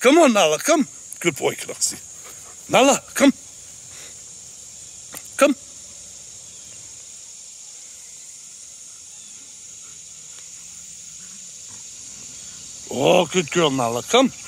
Come on, Naala, come. Good boy, Knoxie. Naala, come. Come. Oh, good girl, Naala, come.